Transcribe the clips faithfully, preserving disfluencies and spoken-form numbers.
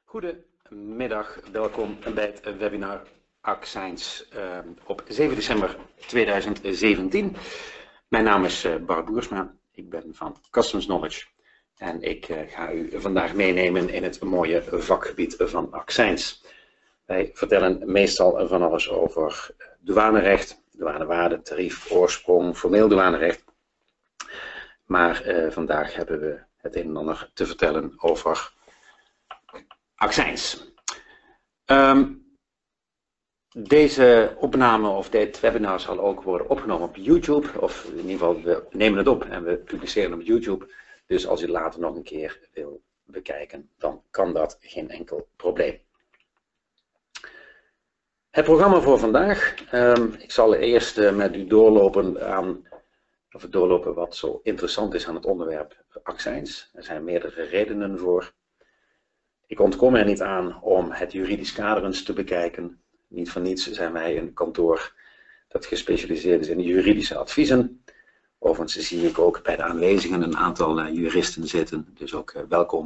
Goedemiddag, welkom bij het webinar Accijns uh, op zeven december tweeduizend zeventien. Mijn naam is uh, Bart Boersma, ik ben van Customs Knowledge en ik uh, ga u vandaag meenemen in het mooie vakgebied van accijns. Wij vertellen meestal van alles over douanerecht, douanewaarde, tarief, oorsprong, formeel douanerecht. Maar uh, vandaag hebben we het een en ander te vertellen over accijns. Um, deze opname of dit webinar zal ook worden opgenomen op YouTube. Of in ieder geval, we nemen het op en we publiceren op YouTube. Dus als u later nog een keer wil bekijken, dan kan dat geen enkel probleem. Het programma voor vandaag. Um, ik zal eerst uh, met u doorlopen aan, of doorlopen wat zo interessant is aan het onderwerp accijns. Er zijn meerdere redenen voor. Ik ontkom er niet aan om het juridisch kader eens te bekijken. Niet voor niets zijn wij een kantoor dat gespecialiseerd is in juridische adviezen. Overigens zie ik ook bij de aanwezigen een aantal uh, juristen zitten, dus ook uh, welkom.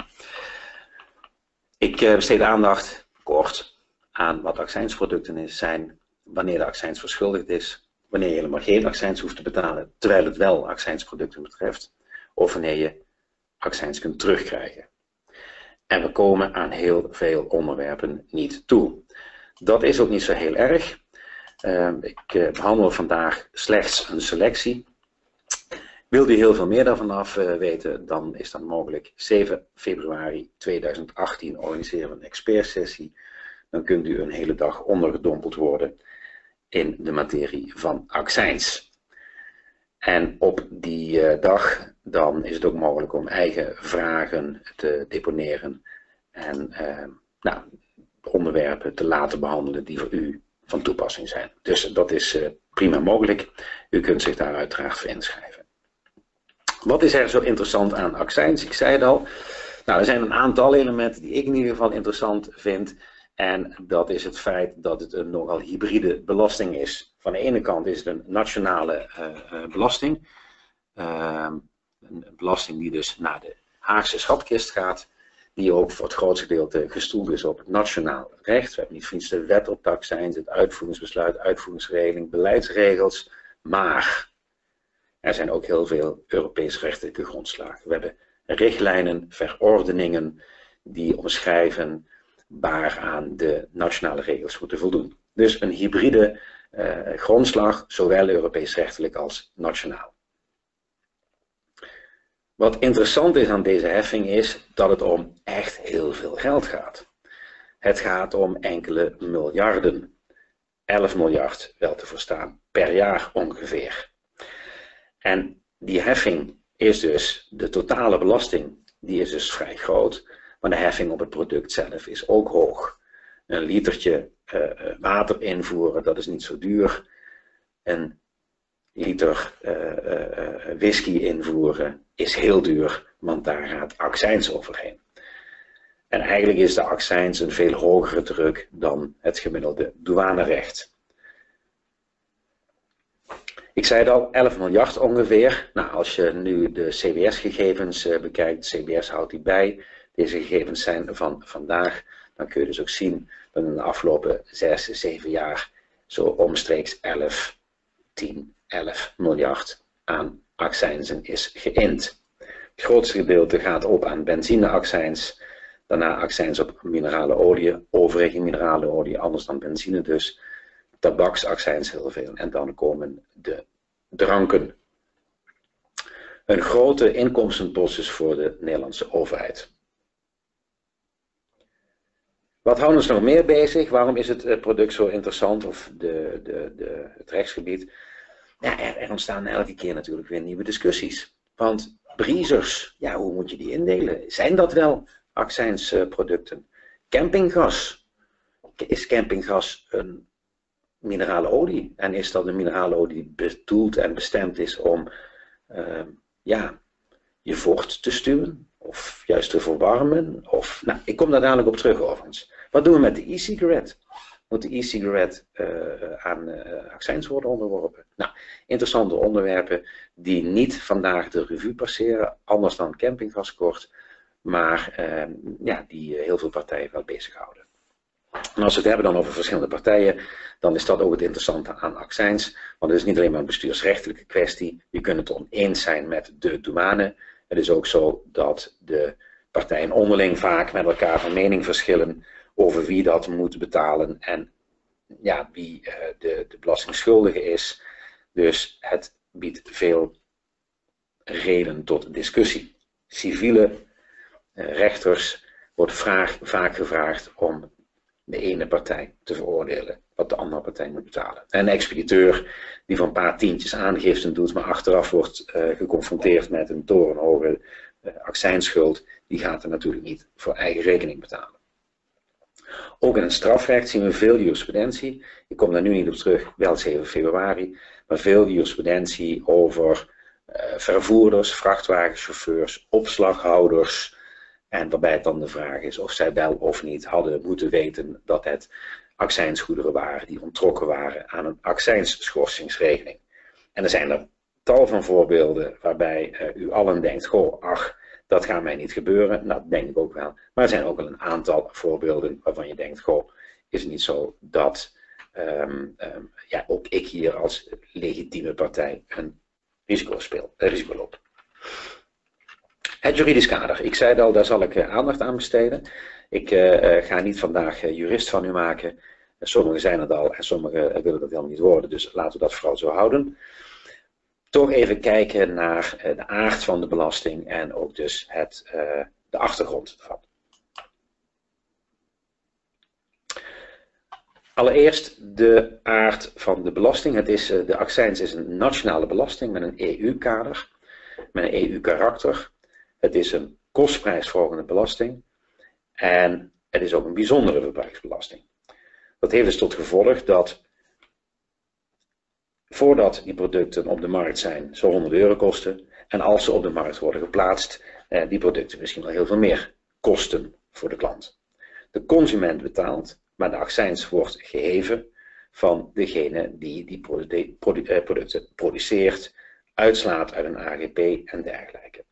Ik uh, besteed aandacht, kort, aan wat accijnsproducten is, zijn, wanneer de accijns verschuldigd is, wanneer je helemaal geen accijns hoeft te betalen, terwijl het wel accijnsproducten betreft, of wanneer je accijns kunt terugkrijgen. En we komen aan heel veel onderwerpen niet toe. Dat is ook niet zo heel erg. Uh, ik uh, behandel vandaag slechts een selectie. Wilt u heel veel meer daarvan af uh, weten, dan is dat mogelijk. zeven februari tweeduizend achttien organiseren we een expertsessie. Dan kunt u een hele dag ondergedompeld worden in de materie van accijns. En op die uh, dag dan is het ook mogelijk om eigen vragen te deponeren en uh, nou, onderwerpen te laten behandelen die voor u van toepassing zijn. Dus dat is uh, prima mogelijk. U kunt zich daar uiteraard voor inschrijven. Wat is er zo interessant aan accijns? Ik zei het al. Nou, er zijn een aantal elementen die ik in ieder geval interessant vind. En dat is het feit dat het een nogal hybride belasting is. Van de ene kant is het een nationale uh, uh, belasting. Uh, een belasting die dus naar de Haagse schatkist gaat. Die ook voor het grootste gedeelte gestoeld is op het nationaal recht. We hebben niet voor niets de wet op accijns, het uitvoeringsbesluit, uitvoeringsregeling, beleidsregels. Maar er zijn ook heel veel Europees rechtelijke grondslagen. We hebben richtlijnen, verordeningen die omschrijven waaraan de nationale regels moeten voldoen. Dus een hybride uh, grondslag, zowel Europees rechtelijk als nationaal. Wat interessant is aan deze heffing is dat het om echt heel veel geld gaat. Het gaat om enkele miljarden. elf miljard wel te verstaan per jaar ongeveer. En die heffing is dus, de totale belasting, die is dus vrij groot. Maar de heffing op het product zelf is ook hoog. Een litertje uh, water invoeren, dat is niet zo duur. Een liter uh, uh, whisky invoeren is heel duur, want daar gaat accijns overheen. En eigenlijk is de accijns een veel hogere druk dan het gemiddelde douanerecht. Ik zei het al, elf miljard ongeveer. Nou, als je nu de C B S-gegevens uh, bekijkt, C B S houdt die bij. Deze gegevens zijn van vandaag. Dan kun je dus ook zien dat in de afgelopen zes, zeven jaar zo omstreeks elf, tien, elf miljard aan accijnzen is geïnd. Het grootste gedeelte gaat op aan benzineaccijns. Daarna accijns op minerale olie, overige minerale olie, anders dan benzine dus. Tabaksaccijns heel veel. En dan komen de dranken. Een grote inkomstenpost is voor de Nederlandse overheid. Wat houden ons nog meer bezig? Waarom is het product zo interessant, of de, de, de, het rechtsgebied? Ja, er, er ontstaan elke keer natuurlijk weer nieuwe discussies. Want breezers, ja, hoe moet je die indelen? Zijn dat wel accijnsproducten? Campinggas. Is campinggas een minerale olie? En is dat een minerale olie die bedoeld en bestemd is om uh, ja, je vocht te stuwen? Of juist te verwarmen? Of, nou, ik kom daar dadelijk op terug overigens. Wat doen we met de e-cigarette? Moet de e-cigarette uh, aan uh, accijns worden onderworpen? Nou, interessante onderwerpen die niet vandaag de revue passeren, anders dan campinggaskort. maar uh, ja, die uh, heel veel partijen wel bezighouden. En als we het hebben dan over verschillende partijen, dan is dat ook het interessante aan accijns. Want het is niet alleen maar een bestuursrechtelijke kwestie. Je kunt het oneens zijn met de douane. Het is ook zo dat de partijen onderling vaak met elkaar van mening verschillen over wie dat moet betalen en ja, wie uh, de, de belastingschuldige is. Dus het biedt veel reden tot discussie. Civiele uh, rechters wordt vraag, vaak gevraagd om de ene partij te veroordelen wat de andere partij moet betalen. En een expediteur die voor een paar tientjes aangifte doet, maar achteraf wordt uh, geconfronteerd met een torenhoge uh, accijnsschuld, die gaat er natuurlijk niet voor eigen rekening betalen. Ook in het strafrecht zien we veel jurisprudentie. Ik kom daar nu niet op terug, wel zeven februari, maar veel jurisprudentie over uh, vervoerders, vrachtwagenchauffeurs, opslaghouders. En waarbij het dan de vraag is of zij wel of niet hadden moeten weten dat het accijnsgoederen waren die onttrokken waren aan een accijnsschorsingsregeling. En er zijn er tal van voorbeelden waarbij uh, u allen denkt, goh, ach, dat gaat mij niet gebeuren. Nou, dat denk ik ook wel. Maar er zijn ook wel een aantal voorbeelden waarvan je denkt, goh, is het niet zo dat um, um, ja, ook ik hier als legitieme partij een risico speel, een risico loop. Het juridisch kader. Ik zei het al, daar zal ik uh, aandacht aan besteden. Ik uh, ga niet vandaag uh, jurist van u maken. Sommigen zijn het al en sommigen willen dat helemaal niet worden. Dus laten we dat vooral zo houden. Toch even kijken naar uh, de aard van de belasting en ook dus het, uh, de achtergrond ervan. Allereerst de aard van de belasting. Het is, uh, de accijns is een nationale belasting met een E U-kader, met een E U-karakter. Het is een kostprijsverhogende belasting en het is ook een bijzondere verbruiksbelasting. Dat heeft dus tot gevolg dat voordat die producten op de markt zijn, zo honderd euro kosten. En als ze op de markt worden geplaatst, eh, die producten misschien wel heel veel meer kosten voor de klant. De consument betaalt, maar de accijns wordt geheven van degene die die produ produ producten produceert, uitslaat uit een A G P en dergelijke.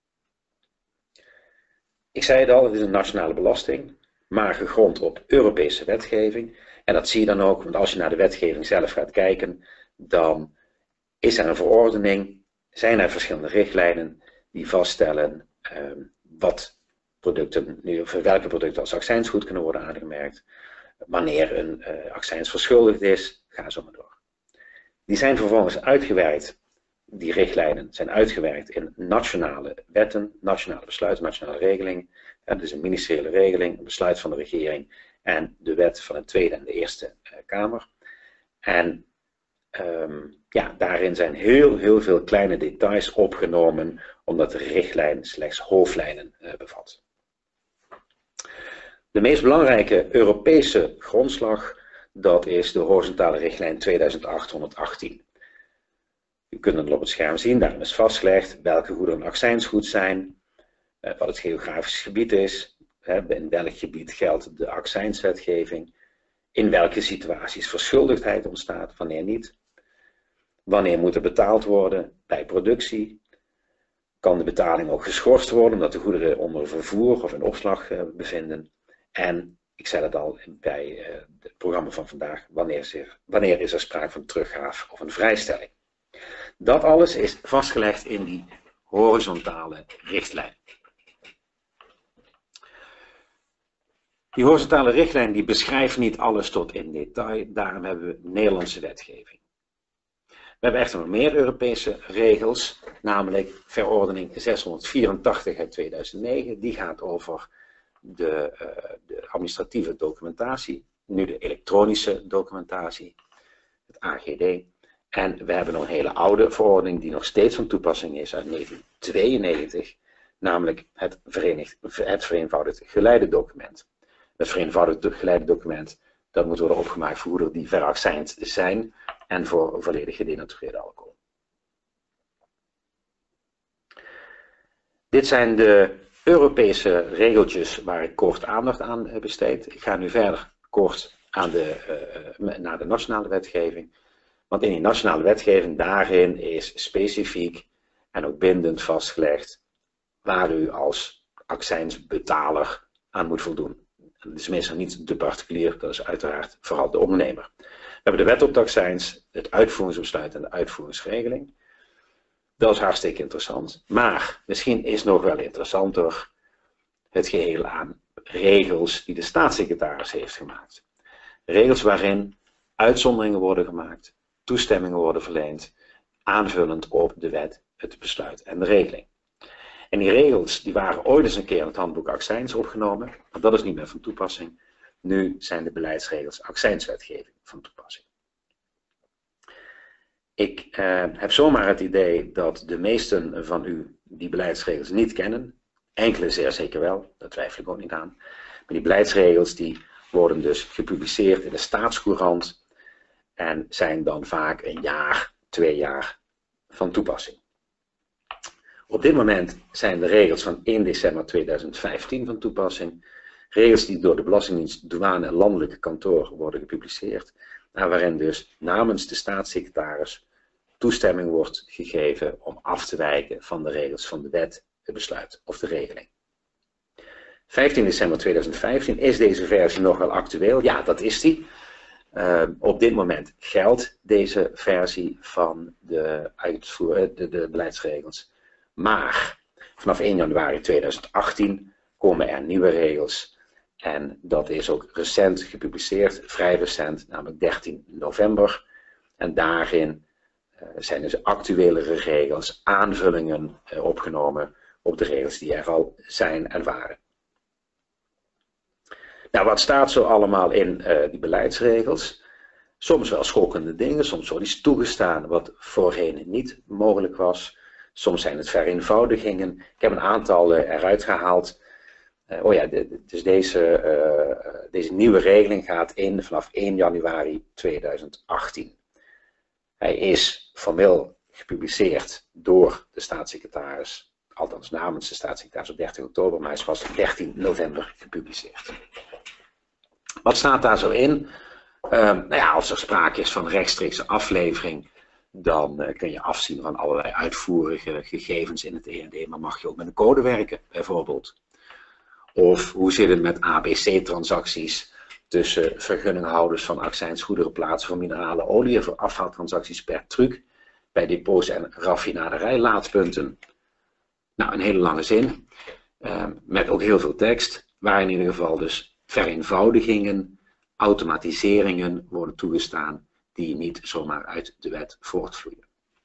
Ik zei het al, het is een nationale belasting, maar gegrond op Europese wetgeving. En dat zie je dan ook, want als je naar de wetgeving zelf gaat kijken, dan is er een verordening, zijn er verschillende richtlijnen die vaststellen uh, wat producten, nu, of welke producten als accijnsgoed kunnen worden aangemerkt, wanneer een uh, accijns verschuldigd is, ga zo maar door. Die zijn vervolgens uitgewerkt, die richtlijnen zijn uitgewerkt in nationale wetten, nationale besluiten, nationale regelingen. Het is een ministeriële regeling, een besluit van de regering en de wet van de Tweede en de Eerste uh, Kamer. En Um, ja, daarin zijn heel, heel veel kleine details opgenomen, omdat de richtlijn slechts hoofdlijnen uh, bevat. De meest belangrijke Europese grondslag, dat is de horizontale richtlijn tweeduizend acht honderdachttien. U kunt het op het scherm zien, daarin is vastgelegd welke goederen accijnsgoed zijn, uh, wat het geografisch gebied is, hè, in welk gebied geldt de accijnswetgeving, in welke situaties verschuldigdheid ontstaat, wanneer niet. Wanneer moet er betaald worden bij productie? Kan de betaling ook geschorst worden omdat de goederen onder vervoer of in opslag uh, bevinden? En ik zei het al bij uh, het programma van vandaag, wanneer is, er, wanneer is er sprake van teruggave of een vrijstelling? Dat alles is vastgelegd in die horizontale richtlijn. Die horizontale richtlijn die beschrijft niet alles tot in detail, daarom hebben we Nederlandse wetgeving. We hebben echter nog meer Europese regels, namelijk verordening zeshonderdvierentachtig uit tweeduizend negen. Die gaat over de, uh, de administratieve documentatie, nu de elektronische documentatie, het A G D. En we hebben nog een hele oude verordening die nog steeds van toepassing is uit negentien tweeënnegentig, namelijk het, verenigd, het vereenvoudigd geleidedocument. Het vereenvoudigd geleidedocument dat moet worden opgemaakt voor goederen die veraccijnd zijn en voor volledig gedenatureerde alcohol. Dit zijn de Europese regeltjes waar ik kort aandacht aan besteed. Ik ga nu verder kort aan de, uh, naar de nationale wetgeving. Want in die nationale wetgeving, daarin is specifiek en ook bindend vastgelegd waar u als accijnsbetaler aan moet voldoen. Dat is meestal niet de particulier, dat is uiteraard vooral de ondernemer. We hebben de wet op de accijns, het uitvoeringsbesluit en de uitvoeringsregeling. Dat is hartstikke interessant. Maar misschien is nog wel interessanter het geheel aan regels die de staatssecretaris heeft gemaakt. Regels waarin uitzonderingen worden gemaakt, toestemmingen worden verleend, aanvullend op de wet, het besluit en de regeling. En die regels die waren ooit eens een keer in het handboek accijns opgenomen, maar dat is niet meer van toepassing. Nu zijn de beleidsregels accijnswetgeving van toepassing. Ik eh, heb zomaar het idee dat de meesten van u die beleidsregels niet kennen. Enkele zeer zeker wel, daar twijfel ik ook niet aan. Maar die beleidsregels die worden dus gepubliceerd in de Staatscourant en zijn dan vaak een jaar, twee jaar van toepassing. Op dit moment zijn de regels van één december tweeduizend vijftien van toepassing. Regels die door de Belastingdienst, douane en landelijke kantoor worden gepubliceerd. En waarin dus namens de staatssecretaris toestemming wordt gegeven om af te wijken van de regels van de wet, het besluit of de regeling. vijftien december tweeduizend vijftien, is deze versie nog wel actueel? Ja, dat is die. Uh, op dit moment geldt deze versie van de, uitvoer, de, de beleidsregels. Maar vanaf één januari tweeduizend achttien komen er nieuwe regels. En dat is ook recent gepubliceerd, vrij recent, namelijk dertien november. En daarin uh, zijn dus actuelere regels, aanvullingen uh, opgenomen op de regels die er al zijn en waren. Nou, wat staat zo allemaal in uh, die beleidsregels? Soms wel schokkende dingen, soms wordt iets toegestaan wat voorheen niet mogelijk was. Soms zijn het vereenvoudigingen. Ik heb een aantal uh, eruit gehaald. Uh, oh ja, de, de, dus deze, uh, deze nieuwe regeling gaat in vanaf één januari tweeduizend achttien. Hij is formeel gepubliceerd door de staatssecretaris, althans namens de staatssecretaris op dertig oktober, maar hij is pas op dertien november gepubliceerd. Wat staat daar zo in? Uh, nou ja, als er sprake is van rechtstreekse aflevering, dan uh, kun je afzien van allerlei uitvoerige gegevens in het E N D, maar mag je ook met een code werken, bijvoorbeeld. Of hoe zit het met A B C-transacties tussen vergunninghouders van accijnsgoederen plaatsen voor minerale olie voor afhaaltransacties per truck bij depots en raffinaderijlaadpunten. Nou, een hele lange zin, uh, met ook heel veel tekst, waar in ieder geval dus vereenvoudigingen, automatiseringen worden toegestaan die niet zomaar uit de wet voortvloeien.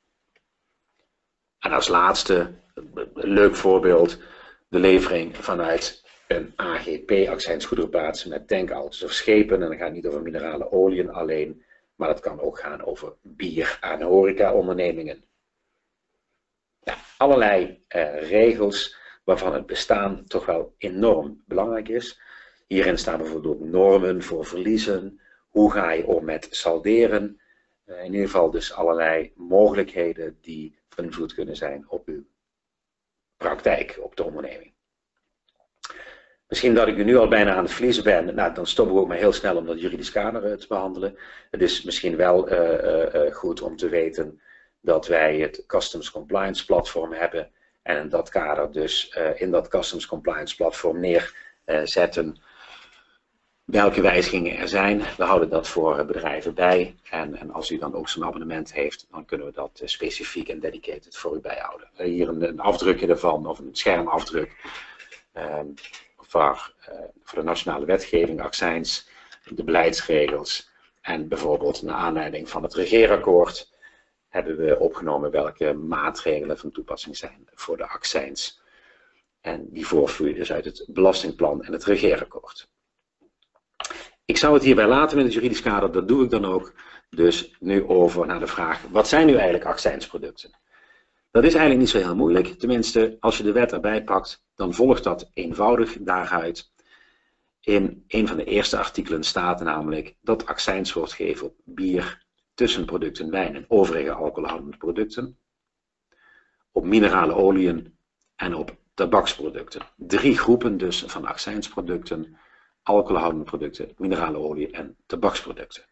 En als laatste, een leuk voorbeeld, de levering vanuit een A G P, accijnsgoederenplaatsen met tankauto's of schepen. En dan gaat het niet over minerale oliën alleen, maar dat kan ook gaan over bier aan horecaondernemingen. Ja, allerlei eh, regels waarvan het bestaan toch wel enorm belangrijk is. Hierin staan bijvoorbeeld normen voor verliezen. Hoe ga je om met salderen? Uh, in ieder geval dus allerlei mogelijkheden die van invloed kunnen zijn op uw praktijk, op de onderneming. Misschien dat ik u nu al bijna aan het verliezen ben. Nou, dan stop ik ook maar heel snel om dat juridisch kader uh, te behandelen. Het is misschien wel uh, uh, uh, goed om te weten dat wij het Customs Compliance platform hebben. En in dat kader dus uh, in dat Customs Compliance platform neerzetten uh, welke wijzigingen er zijn. We houden dat voor bedrijven bij. En, en als u dan ook zo'n abonnement heeft, dan kunnen we dat uh, specifiek en dedicated voor u bijhouden. Uh, hier een, een afdrukje ervan, of een schermafdruk. Uh, voor, uh, voor de nationale wetgeving, accijns, de beleidsregels. En bijvoorbeeld naar aanleiding van het regeerakkoord hebben we opgenomen welke maatregelen van toepassing zijn voor de accijns. En die voortvloeien dus uit het belastingplan en het regeerakkoord. Ik zou het hierbij laten met het juridisch kader, dat doe ik dan ook. Dus nu over naar de vraag, wat zijn nu eigenlijk accijnsproducten? Dat is eigenlijk niet zo heel moeilijk, tenminste als je de wet erbij pakt, dan volgt dat eenvoudig daaruit. In een van de eerste artikelen staat namelijk dat accijns wordt gegeven op bier, tussenproducten, wijn en overige alcoholhoudende producten, op minerale oliën en op tabaksproducten. Drie groepen dus van accijnsproducten, alcoholhoudende producten, minerale olie en tabaksproducten.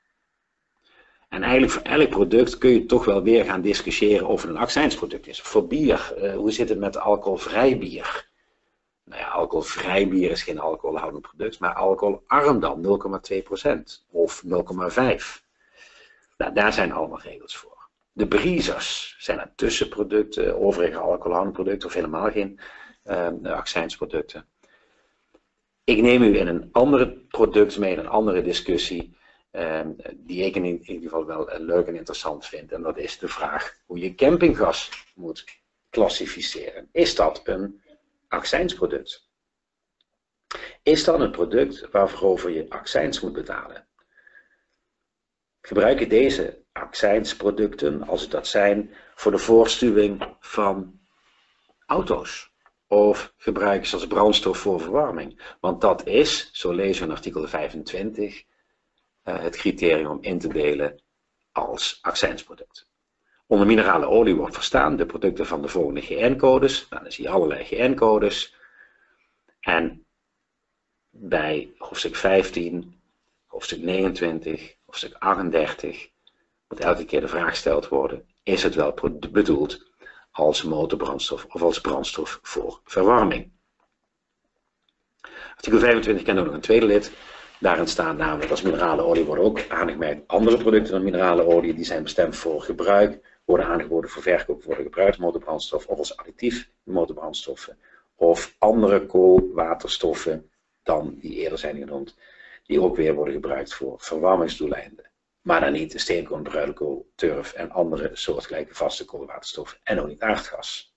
En eigenlijk voor elk product kun je toch wel weer gaan discussiëren of het een accijnsproduct is. Voor bier, uh, hoe zit het met alcoholvrij bier? Nou ja, alcoholvrij bier is geen alcoholhoudend product, maar alcoholarm dan nul komma twee procent of nul komma vijf. Nou, daar zijn allemaal regels voor. De breezers zijn er tussenproducten, overige alcoholhoudend producten of helemaal geen uh, accijnsproducten. Ik neem u in een ander product mee, in een andere discussie, uh, die ik in ieder geval wel uh, leuk en interessant vind. En dat is de vraag hoe je campinggas moet klassificeren. Is dat een accijnsproduct? Is dat een product waarover je accijns moet betalen? Gebruik je deze accijnsproducten, als het dat zijn, voor de voorstuwing van auto's? Of gebruik je ze als brandstof voor verwarming? Want dat is, zo lezen we in artikel vijfentwintig, uh, het criterium om in te delen als accijnsproduct. Onder minerale olie wordt verstaan de producten van de volgende G N-codes. Nou, dan zie je allerlei G N-codes. En bij hoofdstuk vijftien, hoofdstuk negenentwintig, hoofdstuk achtendertig moet elke keer de vraag gesteld worden: is het wel bedoeld als motorbrandstof of als brandstof voor verwarming? Artikel vijfentwintig kent ook nog een tweede lid. Daarin staat namelijk als minerale olie worden ook aangemerkt andere producten dan minerale olie. Die zijn bestemd voor gebruik, worden aangeboden voor verkoop, worden gebruikt als motorbrandstof of als additief motorbrandstoffen. Of andere koolwaterstoffen dan die eerder zijn genoemd, die ook weer worden gebruikt voor verwarmingsdoeleinden. Maar dan niet steenkool, bruinkool, turf en andere soortgelijke vaste koolwaterstoffen en ook niet aardgas.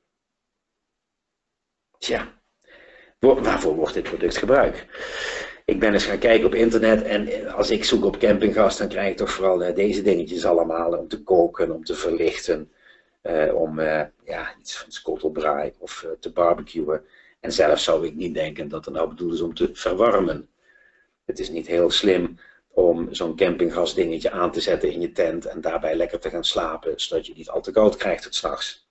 Tja, waarvoor wordt dit product gebruikt? Ik ben eens gaan kijken op internet en als ik zoek op campinggas, dan krijg ik toch vooral deze dingetjes allemaal om te koken, om te verlichten, uh, om uh, ja, iets van schottelbraai of uh, te barbecuen. En zelf zou ik niet denken dat het nou bedoeld is om te verwarmen. Het is niet heel slim om zo'n campinggas dingetje aan te zetten in je tent en daarbij lekker te gaan slapen, zodat je niet al te koud krijgt het 's nachts.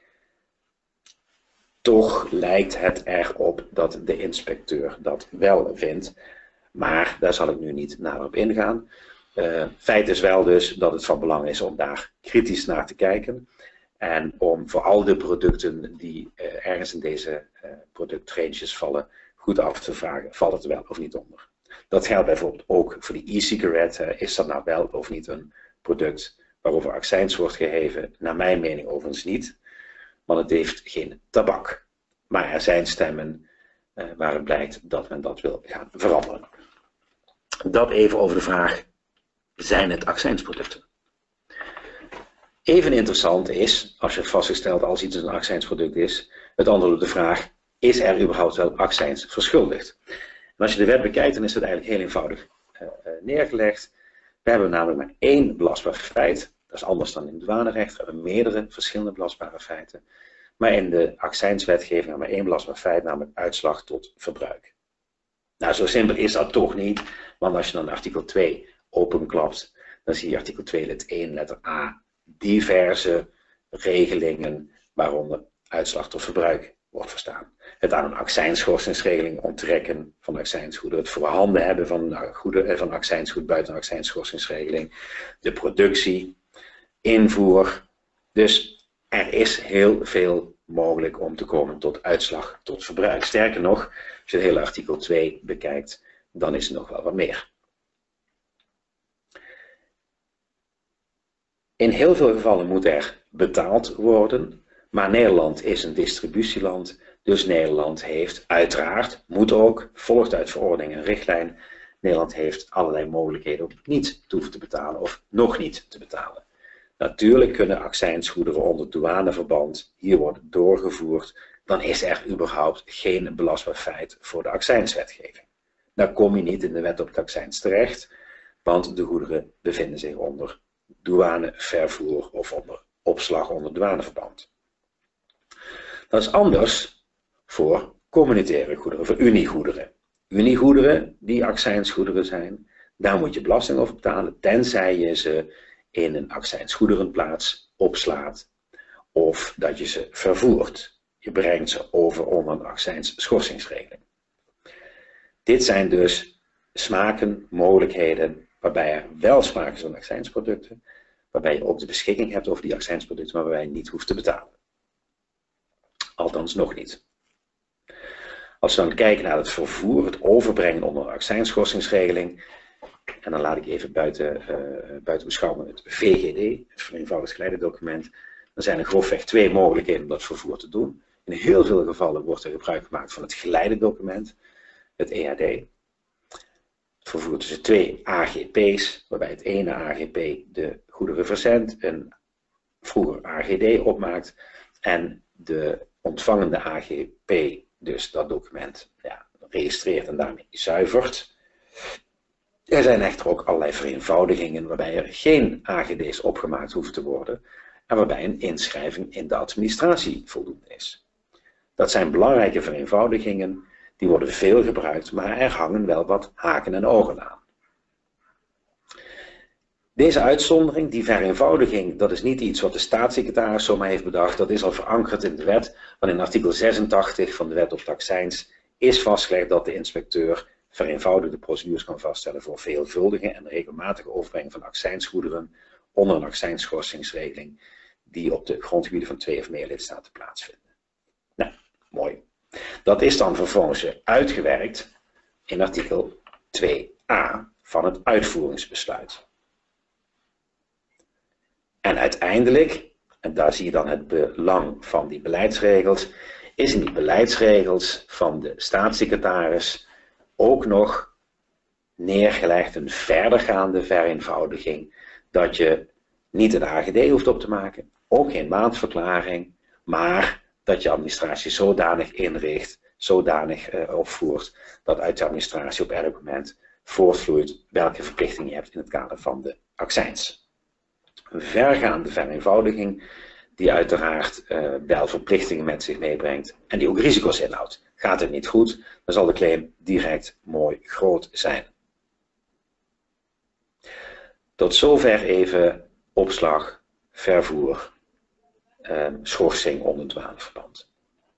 Toch lijkt het erop dat de inspecteur dat wel vindt, maar daar zal ik nu niet nader op ingaan. Uh, feit is wel dus dat het van belang is om daar kritisch naar te kijken en om voor al de producten die uh, ergens in deze uh, productranges vallen, goed af te vragen, valt het wel of niet onder. Dat geldt bijvoorbeeld ook voor de e-cigarette. Uh, is dat nou wel of niet een product waarover accijns wordt geheven? Naar mijn mening overigens niet. Want het heeft geen tabak. Maar er zijn stemmen uh, waaruit blijkt dat men dat wil gaan veranderen. Dat even over de vraag, zijn het accijnsproducten? Even interessant is, als je vastgesteld als iets een accijnsproduct is, het antwoord op de vraag, is er überhaupt wel accijns verschuldigd? En als je de wet bekijkt, dan is het eigenlijk heel eenvoudig uh, uh, neergelegd. We hebben namelijk maar één belastbaar feit. Dat is anders dan in het douanerecht. We hebben meerdere verschillende belastbare feiten. Maar in de accijnswetgeving hebben we maar één belastbaar feit, namelijk uitslag tot verbruik. Nou, zo simpel is dat toch niet. Want als je dan artikel twee openklapt, dan zie je artikel twee lid één letter A diverse regelingen waaronder uitslag tot verbruik wordt verstaan. Het aan een accijnschorsingsregeling onttrekken van accijnsgoeden, het voorhanden hebben van, goede, van accijnsgoed buiten een accijnschorsingsregeling, de productie, invoer. Dus er is heel veel mogelijk om te komen tot uitslag tot verbruik. Sterker nog, als je het hele artikel twee bekijkt, dan is er nog wel wat meer. In heel veel gevallen moet er betaald worden, maar Nederland is een distributieland, dus Nederland heeft uiteraard, moet ook, volgt uit verordening en richtlijn, Nederland heeft allerlei mogelijkheden om niet te hoeven te betalen of nog niet te betalen. Natuurlijk kunnen accijnsgoederen onder douaneverband hier worden doorgevoerd, dan is er überhaupt geen belastbaar feit voor de accijnswetgeving. Dan kom je niet in de wet op het accijns terecht, want de goederen bevinden zich onder douanevervoer of onder opslag onder douaneverband. Dat is anders voor communautaire goederen, voor uniegoederen. Uniegoederen die accijnsgoederen zijn, daar moet je belasting over betalen, tenzij je ze in een accijnsgoederenplaats opslaat of dat je ze vervoert. Je brengt ze over onder een accijnsschorsingsregeling. Dit zijn dus smaken, mogelijkheden waarbij er wel sprake is van accijnsproducten, waarbij je ook de beschikking hebt over die accijnsproducten, maar waarbij je niet hoeft te betalen. Althans nog niet. Als we dan kijken naar het vervoer, het overbrengen onder een accijnsschorsingsregeling, en dan laat ik even buiten, uh, buiten beschouwen het V G D, het vereenvoudigd geleidedocument, dan zijn er grofweg twee mogelijkheden om dat vervoer te doen. In heel veel gevallen wordt er gebruik gemaakt van het geleidedocument, het E H D. Het vervoer tussen twee A G P's, waarbij het ene A G P de goederen verzendt, een vroeger A G D opmaakt en de ontvangende A G P dus dat document ja, registreert en daarmee zuivert. Er zijn echter ook allerlei vereenvoudigingen waarbij er geen A G D's opgemaakt hoeven te worden en waarbij een inschrijving in de administratie voldoende is. Dat zijn belangrijke vereenvoudigingen, die worden veel gebruikt, maar er hangen wel wat haken en ogen aan. Deze uitzondering, die vereenvoudiging, dat is niet iets wat de staatssecretaris zomaar heeft bedacht, dat is al verankerd in de wet, want in artikel zesentachtig van de wet op de accijns is vastgelegd dat de inspecteur vereenvoudigde procedures kan vaststellen voor veelvuldige en regelmatige overbrenging van accijnsgoederen onder een accijnsschorsingsregeling die op de grondgebieden van twee of meer lidstaten plaatsvinden. Nou, mooi. Dat is dan vervolgens uitgewerkt in artikel twee a van het uitvoeringsbesluit. En uiteindelijk, en daar zie je dan het belang van die beleidsregels, is in die beleidsregels van de staatssecretaris ook nog neergelegd een verdergaande vereenvoudiging, dat je niet een A G D hoeft op te maken, ook geen maandverklaring, maar dat je administratie zodanig inricht, zodanig uh, opvoert, dat uit de administratie op elk moment voortvloeit welke verplichtingen je hebt in het kader van de accijns. Een vergaande vereenvoudiging die uiteraard uh, wel verplichtingen met zich meebrengt en die ook risico's inhoudt. Gaat het niet goed, dan zal de claim direct mooi groot zijn. Tot zover even opslag, vervoer, uh, schorsing onder dwaalverband.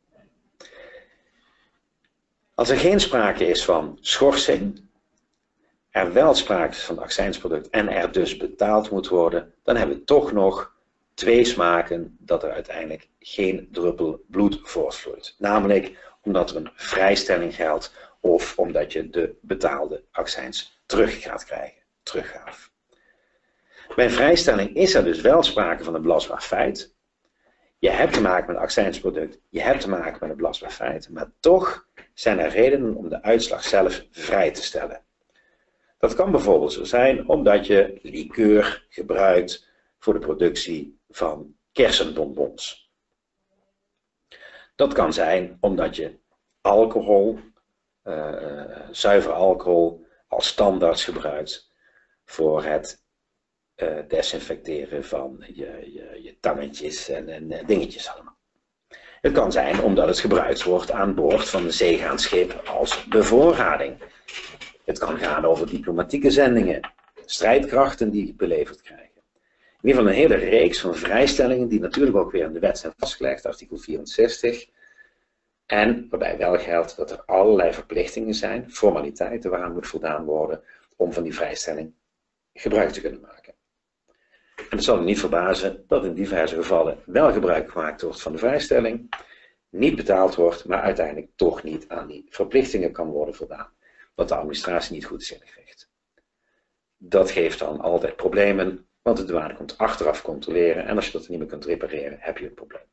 Als er geen sprake is van schorsing, er wel sprake is van het accijnsproduct en er dus betaald moet worden, dan hebben we toch nog twee smaken dat er uiteindelijk geen druppel bloed voortvloeit. Namelijk omdat er een vrijstelling geldt of omdat je de betaalde accijns terug gaat krijgen, teruggaaf. Bij vrijstelling is er dus wel sprake van een belastbaar feit. Je hebt te maken met een accijnsproduct, je hebt te maken met een belastbaar feit, maar toch zijn er redenen om de uitslag zelf vrij te stellen. Dat kan bijvoorbeeld zo zijn omdat je likeur gebruikt voor de productie van kersenbonbons. Dat kan zijn omdat je alcohol, uh, zuiver alcohol, als standaard gebruikt voor het uh, desinfecteren van je, je, je tangetjes en, en dingetjes allemaal. Het kan zijn omdat het gebruikt wordt aan boord van een zeegaand schip als bevoorrading. Het kan gaan over diplomatieke zendingen, strijdkrachten die beleverd krijgen. In ieder geval een hele reeks van vrijstellingen die natuurlijk ook weer in de wet zijn vastgelegd, artikel vierenzestig. En waarbij wel geldt dat er allerlei verplichtingen zijn, formaliteiten waaraan moet voldaan worden om van die vrijstelling gebruik te kunnen maken. En het zal u niet verbazen dat in diverse gevallen wel gebruik gemaakt wordt van de vrijstelling, niet betaald wordt, maar uiteindelijk toch niet aan die verplichtingen kan worden voldaan. Dat de administratie niet goed is ingericht. Dat geeft dan altijd problemen, want de douane komt achteraf controleren en als je dat niet meer kunt repareren, heb je een probleem.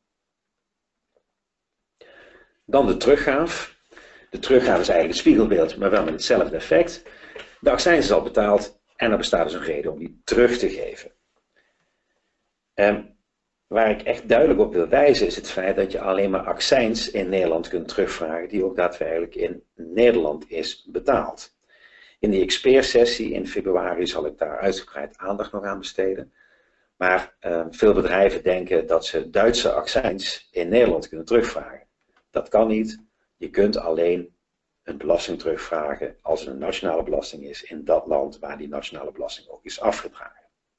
Dan de teruggaaf. De teruggaaf is eigenlijk het spiegelbeeld, maar wel met hetzelfde effect. De accijns is al betaald en er bestaat dus een reden om die terug te geven. En waar ik echt duidelijk op wil wijzen is het feit dat je alleen maar accijns in Nederland kunt terugvragen die ook daadwerkelijk in Nederland is betaald. In de expertsessie in februari zal ik daar uitgebreid aandacht nog aan besteden. Maar uh, veel bedrijven denken dat ze Duitse accijns in Nederland kunnen terugvragen. Dat kan niet. Je kunt alleen een belasting terugvragen als er een nationale belasting is in dat land waar die nationale belasting ook is afgedragen.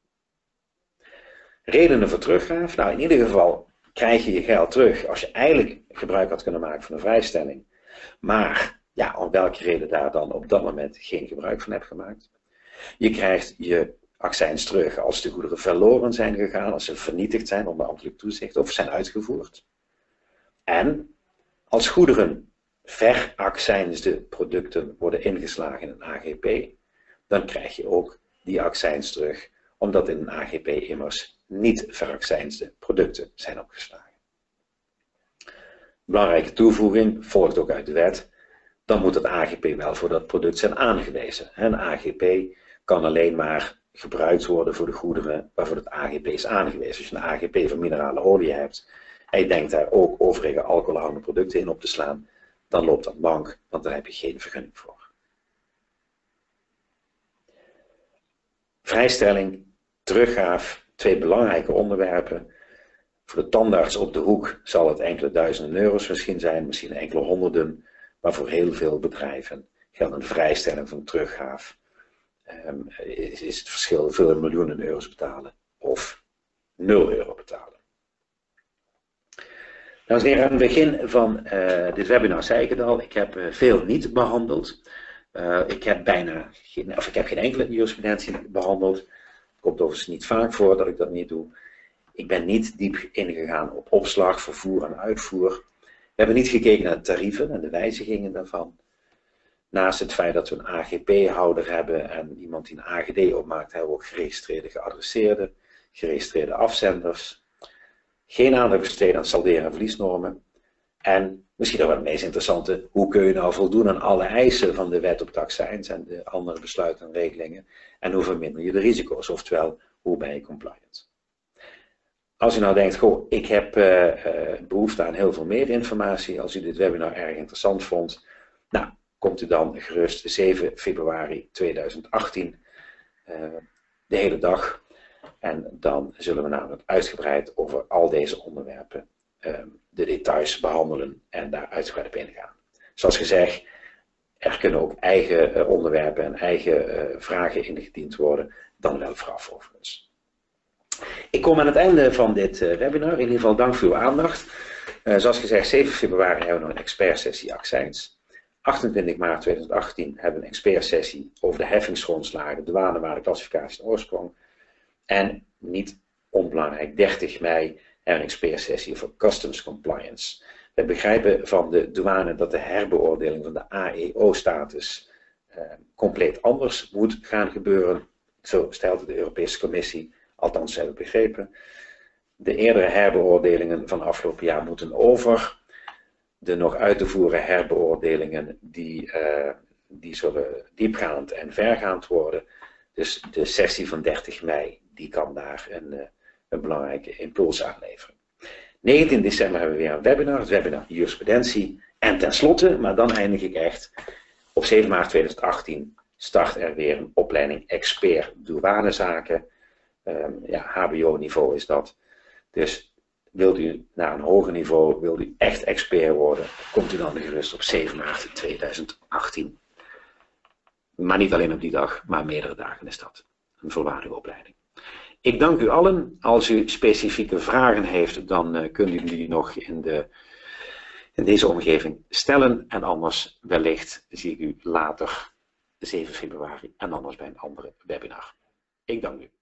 Redenen voor teruggaaf? Nou, in ieder geval krijg je je geld terug als je eigenlijk gebruik had kunnen maken van een vrijstelling. Maar ja, om welke reden daar dan op dat moment geen gebruik van hebt gemaakt. Je krijgt je accijns terug als de goederen verloren zijn gegaan, als ze vernietigd zijn onder ambtelijk toezicht of zijn uitgevoerd. En als goederen veraccijnsde producten worden ingeslagen in een A G P, dan krijg je ook die accijns terug, omdat in een A G P immers niet veraccijnsde producten zijn opgeslagen. Belangrijke toevoeging, volgt ook uit de wet, dan moet het A G P wel voor dat product zijn aangewezen. Een A G P kan alleen maar gebruikt worden voor de goederen waarvoor het A G P is aangewezen. Als je een A G P van minerale olie hebt en je denkt daar ook overige alcoholhoudende producten in op te slaan, dan loopt dat mank, want daar heb je geen vergunning voor. Vrijstelling, teruggaaf, twee belangrijke onderwerpen. Voor de tandarts op de hoek zal het enkele duizenden euro's misschien zijn, misschien enkele honderden, maar voor heel veel bedrijven geldt een vrijstelling van teruggaaf. Um, is, is het verschil veel miljoenen euro's betalen of nul euro betalen. Dames en heren, aan het begin van uh, dit webinar zei ik het al, ik heb uh, veel niet behandeld. Uh, ik heb bijna geen, of ik heb geen enkele jurisprudentie behandeld. Het komt overigens niet vaak voor dat ik dat niet doe. Ik ben niet diep ingegaan op opslag, vervoer en uitvoer. We hebben niet gekeken naar de tarieven en de wijzigingen daarvan. Naast het feit dat we een A G P-houder hebben en iemand die een A G D opmaakt, hebben we ook geregistreerde geadresseerden, geregistreerde afzenders. Geen aandacht besteden aan salderen en verliesnormen. En misschien nog wel het meest interessante, hoe kun je nou voldoen aan alle eisen van de wet op de accijns en de andere besluiten en regelingen. En hoe verminder je de risico's, oftewel, hoe ben je compliant. Als u nou denkt, goh, ik heb uh, uh, behoefte aan heel veel meer informatie, als u dit webinar erg interessant vond, nou, komt u dan gerust zeven februari tweeduizend achttien, uh, de hele dag. En dan zullen we namelijk uitgebreid over al deze onderwerpen uh, de details behandelen en daar uitgebreid op ingaan. Zoals gezegd, er kunnen ook eigen uh, onderwerpen en eigen uh, vragen ingediend worden, dan wel vooraf overigens. Ik kom aan het einde van dit uh, webinar. In ieder geval dank voor uw aandacht. Uh, zoals gezegd, zeven februari hebben we nog een expertsessie accijns. achtentwintig maart tweeduizend achttien hebben we een expertsessie over de heffingsgrondslagen, douanewaarde, klassificatie en oorsprong. En niet onbelangrijk, dertig mei hebben we een expertsessie over customs compliance. We begrijpen van de douane dat de herbeoordeling van de A E O-status uh, compleet anders moet gaan gebeuren. Zo stelt de Europese Commissie. Althans, hebben we begrepen. De eerdere herbeoordelingen van afgelopen jaar moeten over. De nog uit te voeren herbeoordelingen die, uh, die zullen diepgaand en vergaand worden. Dus de sessie van dertig mei die kan daar een, uh, een belangrijke impuls aan leveren. negentien december hebben we weer een webinar, het webinar jurisprudentie. En tenslotte, maar dan eindig ik echt, op zeven maart tweeduizend achttien start er weer een opleiding expert douanezaken. Um, ja, H B O-niveau is dat. Dus wilt u naar een hoger niveau, wilt u echt expert worden, komt u dan gerust op zeven maart tweeduizend achttien. Maar niet alleen op die dag, maar meerdere dagen is dat. Een volwaardige opleiding. Ik dank u allen. Als u specifieke vragen heeft, dan uh, kunt u die nog in, de, in deze omgeving stellen. En anders wellicht zie ik u later, zeven februari, en anders bij een andere webinar. Ik dank u.